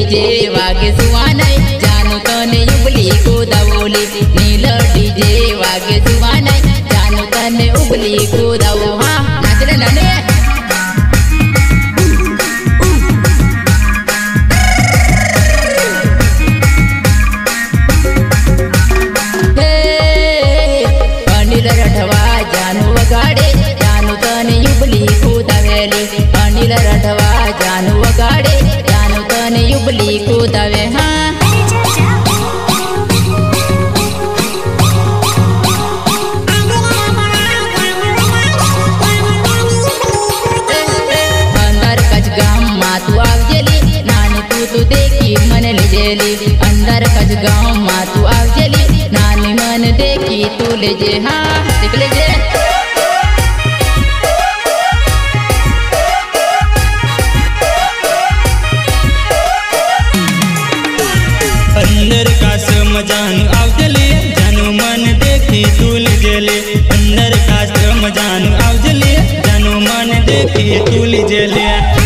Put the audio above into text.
DJ वागे सुवानै जानु तने उबली को दावोली नील डीजे वागे सुवानै जानु तने उबली को दावो हाँ नाच रे नाने अनिल रठवा जानु वगाड़े जानु तने उबली को दावेली अनिल रठवा जानु वगाड़े जानु तने उबली को दावे हाँ अंदर कच गाम मातु आवजेली नानी तू देखी मन लीजेली अंदर कच गाम मातु आवजेली नानी मन देखी तू लेजे हाँ देख लेजे अंदर का समझान आवजली जानू मन देखी तुल जले अंदर का समझान आवजली जानू मन देखी तुल जले।